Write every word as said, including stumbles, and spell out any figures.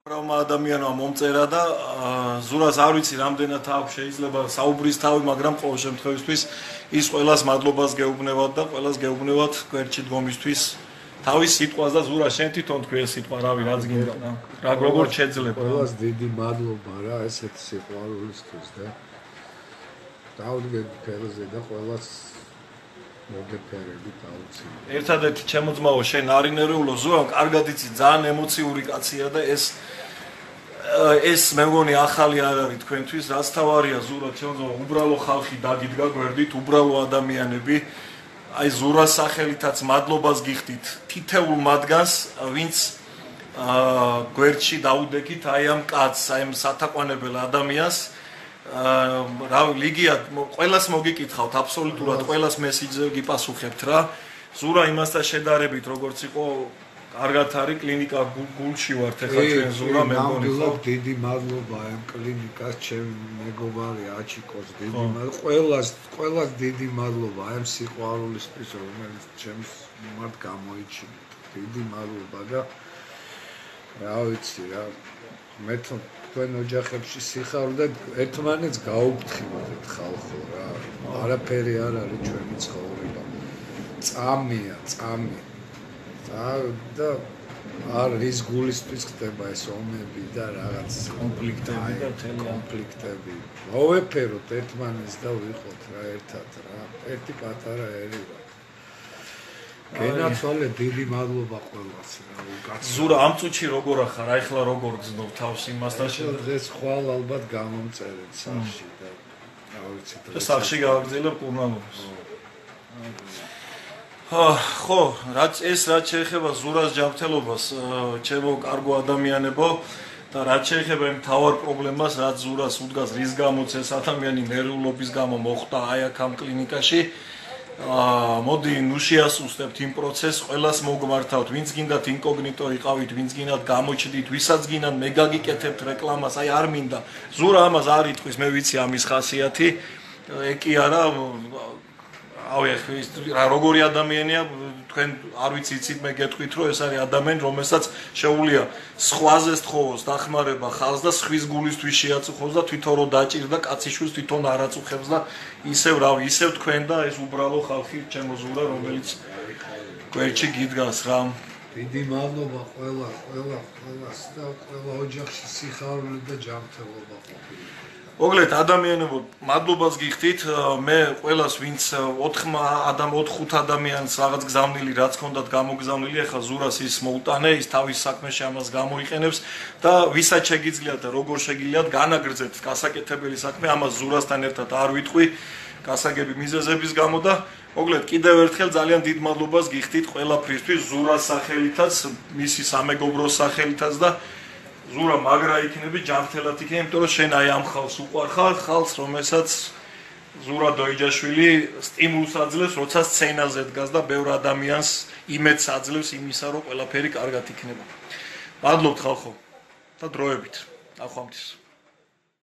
Რავმა ადამიანმა მომწერა და ზურას არ ვიცი რამდენად აქვს შეიძლება საუბრის თავი, მაგრამ ყოველ შემთხვევისთვის ის ყველას მადლობას გეუბნევათ და ყველას გეუბნევათ გვერდში დგომისთვის. თავის სიტყვას და ზურა შენ თვითონ თქვი ეს სიტყვა, რავი, რაც გინდა რა. რა როგორ შეიძლება? ყველას დიდი მადლობა რა ესეთი სიყვარულისთვის და დავდგეთ ფერზე და ყველას მოგეფერებით აუცილებლად. ერთადერთი ჩემო ძმაო, შენ არინერეულო ზურა, კარგად იცი, ძალიან ემოციური კაცია და ეს ეს მე მგონი ახალი არ არის თქვენთვის, რაც თავარია ზურა, ჩემო ძმაო, უბრალო ხალხი დაგიდგა გვერდით, უბრალო ადამიანები. აი ზურას სახელითაც მადლობას გიხდით თითეულ მათგანს, ვინც გვერდში დაუდექით აი ამ კაცს, აი ამ სათაყვანებელ ადამიანს. რა ლიგია ყველას მოგიკითხავთ აბსოლუტურად ყველას მესიჯზე გიპასუხებთ რა. ზურა იმასთან შედარებით როგორც იყო კარგად არის კლინიკა გულში ვართ ახლა ჩვენ ზურა მე მგონი ხო დიდი მადლობა ამ კლინიკას ჩემ მეგობარი აჩიკოს დიდი მადლობა ყველას ყველას დიდი მადლობა ამ სიყვარულისთვის რომელიც ჩემს მიმართ გამოიჩინა დიდი მადლობა და რა ვიცი რა მე თქვენ ოჯახებში სიხარული და ერთმანეთს გაუფრთხილდეთ ხალხო რა არაფერი არ არის ჩვენი ცხოვრება წამია წამი და არ ის გულისთვის ხდება ეს ომები და რაღაც კონფლიქტები და კონფლიქტები მოვეფეროთ ერთმანეთს და ვიყოთ რა ერთად რა ერთი პატარა ერი ვარ გენაცვალე დიდი მადლობა ყველას რა უკაცრავად ზურა ამ წუთში როგორ ახარ აი ხლა როგორ გძნობ თავს იმასთან შედარებით დღეს ხვალ ალბათ გამომწერეთ სახში და რა ვიცი და სახში გავაგრძელებ კურნალობას ხო, რაც ეს რაც შეეხება ზურას ჯანმრთელობას, ჩემო კარგო ადამიანებო და რაც შეეხება იმ თავარ პრობლემას, რაც ზურას უდგას, რის გამოც ეს ადამიანი ნერვულობის გამო მოხვდა აი აქ ამ კლინიკაში. მოდი ნუ შეასუსტებთ იმ პროცესს, ყველას მოგმართავთ, ვინც გინდათ ინკოგნიტო იყავით, ვინც გინდათ გამოჩდით, ვისაც გინდათ მე გაგიკეთებთ რეკლამას, აი არ მინდა. ზურა ამას არ იტყვის, მე ვიცი ამის ხასიათი. ეკი არა ავი რა როგორი ადამიანია თქვენ არ ვიცი იცით მე გეტყვით რომ ეს არის ადამიანი რომელსაც შეუძლია სხვაზე სთხოვოს დახმარება ხალხს და სხვის გულისთვის შეაწუხოს და თვითონ რო დაჭირდა კაციშვილს თვითონ არ აწუხებს და ისევ რავი ისევ თქვენ და ეს უბრალო ხალხი ჩემო ზურა რომელიც გვერდში გიდგას რა დიდი მადლობა ყველა ყველა ყველას და ყველა ოჯახში სიხარული და ჯანმრთელობა ყოფილიყო მოგლეთ ადამიანებო მადლობას გიხდით მე ყველას ვინც ოთხ ადამ ოთხ ადამიანს რაღაც გზავნილი რაც ჰქონდათ გამოგზავნილი ახლა ზურას ის მოუტანე ის თავის საქმეში ამას გამოიყენებს და ვისაც შეგიძლიათ და როგორ შეგიძლიათ განაგრძეთ გასაკეთებელი საქმე ამას ზურასთან ერთად არ ვიტყვი გასაგები მიზეზების გამო და მოგლეთ კიდევ ერთხელ ძალიან დიდ მადლობას გიხდით ყველაფრისთვის ზურას სახელითაც მისი სამეგობროს სახელითაც და ზურა მაგრა იქნები ჯანმრთელად იქნები, იმიტომ რომ შენ აი ამ ხალხს უყვარხარ, ხალხს რომელსაც ზურა დოიჯაშვილი სტიმულს აძლევს, როცა სცენაზე დგას და ბევრ ადამიანს იმედს აძლევს იმისა, რომ ყველაფერი კარგად იქნება. მადლობთ ხალხო და დროებით. ნახვამდის.